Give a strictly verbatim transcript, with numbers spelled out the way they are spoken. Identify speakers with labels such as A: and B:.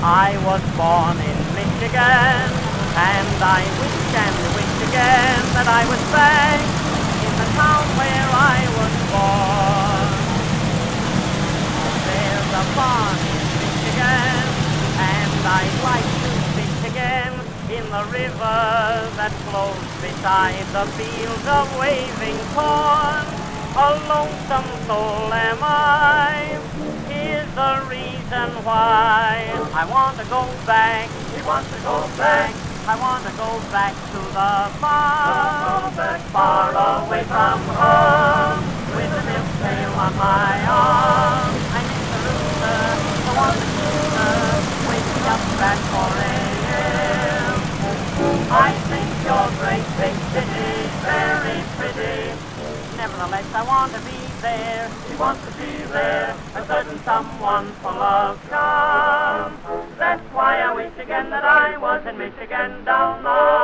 A: I was born in Michigan, and I wish and wish again that I was back in the town where I was born. There's a barn in Michigan, and I'd like to fish again in the river that flows beside the fields of waving corn. A lonesome soul am I, here's the reason why. I want to go back, we want to go back, I want to go back to the farm, back far away from home, with the milk pail on my arm. I miss the rooster, the one that rooster, waking up at four a m I think your great big city very pretty. Nevertheless, I want to be there, we want to be there, a certain someone full of charm. That's why I wish again that I was in Michigan down the